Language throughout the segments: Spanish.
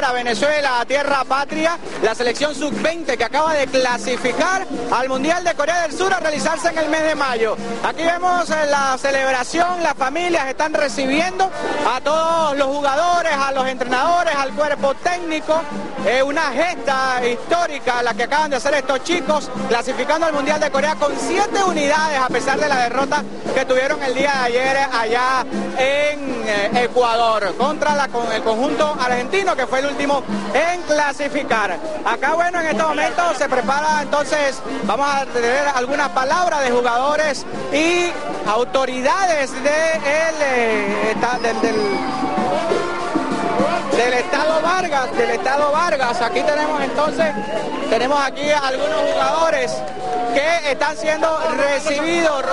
ahora Venezuela a tierra patria, la selección sub-20 que acaba de clasificar al Mundial de Corea del Sur a realizarse en el mes de mayo. Aquí vemos la celebración, las familias están recibiendo a todos los jugadores, a los entrenadores, al cuerpo técnico, una gesta histórica la que acaban de hacer estos chicos, clasificando al Mundial de Corea con 7 unidades a pesar de la derrota que tuvieron el día de ayer allá en Ecuador contra el conjunto argentino, que fue el último en clasificar. Acá, bueno, en estos momentos se prepara, entonces vamos a tener algunas palabras de jugadores y autoridades del Estado Vargas. Aquí tenemos entonces, aquí algunos jugadores que están siendo recibidos.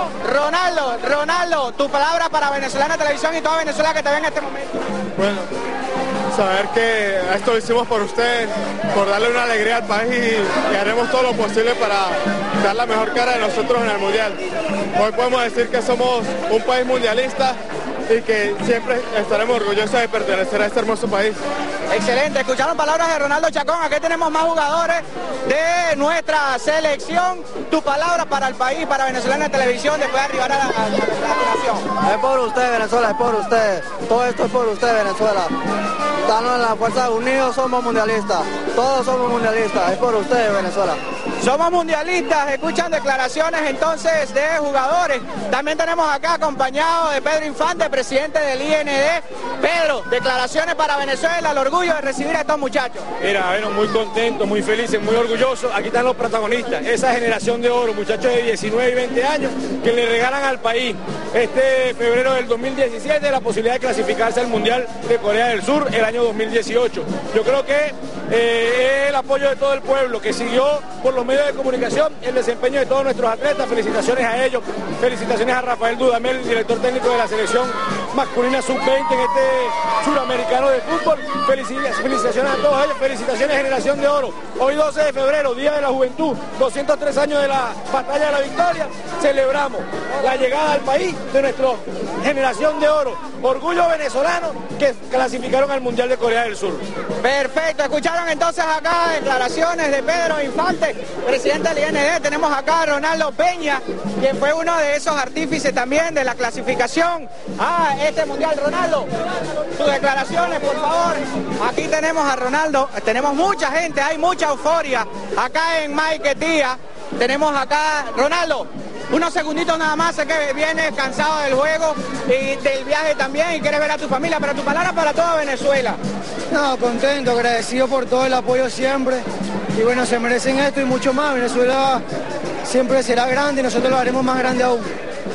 Ronaldo, tu palabra para Venezolana Televisión y toda Venezuela que te ve en este momento. Bueno, saber que esto lo hicimos por ustedes, por darle una alegría al país y haremos todo lo posible para dar la mejor cara de nosotros en el Mundial. Hoy podemos decir que somos un país mundialista y que siempre estaremos orgullosos de pertenecer a este hermoso país. Excelente, escucharon palabras de Ronaldo Chacón. Aquí tenemos más jugadores de nuestra selección. Tu palabra para el país, para Venezolana Televisión, después de arribar a la nación. Es por usted, Venezuela, es por usted. Todo esto es por usted, Venezuela. Estamos en la fuerza, unidos somos mundialistas. Todos somos mundialistas, es por usted, Venezuela. Somos mundialistas, escuchan declaraciones entonces de jugadores. También tenemos acá acompañado de Pedro Infante, presidente del IND. Pedro, declaraciones para Venezuela, el orgullo de recibir a estos muchachos. Mira, bueno, muy contentos, muy felices, muy orgullosos. Aquí están los protagonistas, esa generación de oro, muchachos de 19 y 20 años que le regalan al país este febrero del 2017 la posibilidad de clasificarse al Mundial de Corea del Sur el año 2018. Yo creo que el apoyo de todo el pueblo que siguió por los medios de comunicación el desempeño de todos nuestros atletas. Felicitaciones a ellos, felicitaciones a Rafael Dudamel, director técnico de la selección masculina sub-20 en este suramericano de fútbol. Felicitaciones a todos ellos, felicitaciones Generación de Oro. Hoy 12 de febrero, Día de la Juventud, 203 años de la Batalla de la Victoria, celebramos la llegada al país de nuestra Generación de Oro. Orgullo venezolano que clasificaron al Mundial de Corea del Sur. Perfecto, escucharon entonces acá declaraciones de Pedro Infante, presidente del IND. Tenemos acá a Ronaldo Peña, quien fue uno de esos artífices también de la clasificación a este Mundial. Ronaldo, tus declaraciones, por favor. Aquí tenemos a Ronaldo, tenemos mucha gente, hay mucha euforia acá en Maiquetía. Tenemos acá, Ronaldo, unos segunditos nada más, sé que vienes cansado del juego y del viaje también y quieres ver a tu familia, pero tu palabra para toda Venezuela. No, contento, agradecido por todo el apoyo siempre. Y bueno, se merecen esto y mucho más. Venezuela siempre será grande y nosotros lo haremos más grande aún.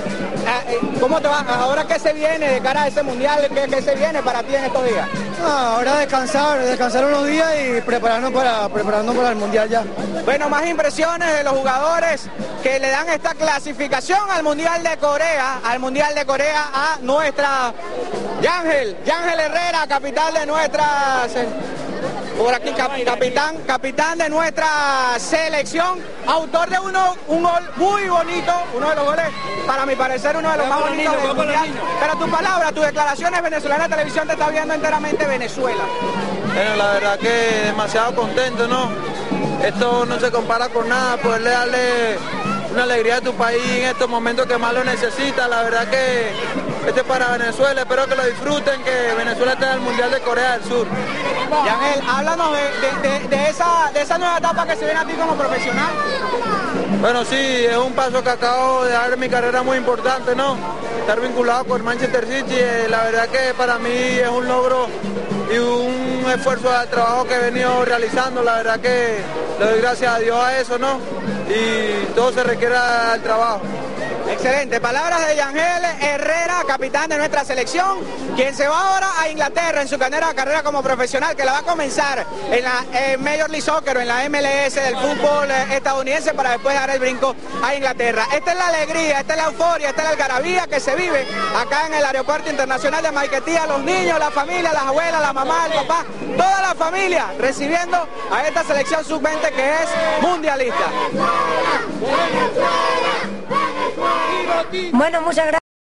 ¿Cómo te va? ¿Ahora qué se viene de cara a ese Mundial? ¿Qué se viene para ti en estos días? No, ahora descansar unos días y prepararnos para el Mundial ya. Bueno, más impresiones de los jugadores que le dan esta clasificación al Mundial de Corea, a nuestra Yangel Herrera, capitán de nuestra... Por aquí, capitán de nuestra selección, autor de un gol muy bonito, uno de los goles, para mi parecer, uno de los más bonitos del Mundial. Pero tu palabra, tus declaraciones, Venezolana Televisión te está viendo enteramente Venezuela. Bueno, la verdad que demasiado contento, ¿no? Esto no se compara con nada, poderle darle una alegría a tu país en estos momentos que más lo necesita. La verdad que este es para Venezuela, espero que lo disfruten, que Venezuela esté en el Mundial de Corea del Sur. Yangel, háblanos de esa nueva etapa que se viene a ti como profesional. Bueno, sí, es un paso que acabo de dar en mi carrera muy importante, ¿no? Estar vinculado con Manchester City, la verdad que para mí es un logro y un esfuerzo de trabajo que he venido realizando. La verdad que le doy gracias a Dios a eso, ¿no? Y todo se requiere al trabajo. Excelente, palabras de Yangel Herrera, capitán de nuestra selección, quien se va ahora a Inglaterra en su carrera como profesional, que la va a comenzar en la Major League Soccer o en la MLS del fútbol estadounidense, para después dar el brinco a Inglaterra. Esta es la alegría, esta es la euforia, esta es la algarabía que se vive acá en el Aeropuerto Internacional de Maiquetía. Los niños, la familia, las abuelas, la mamá, el papá, toda la familia recibiendo a esta selección sub-20 que es mundialista. Bueno, muchas gracias.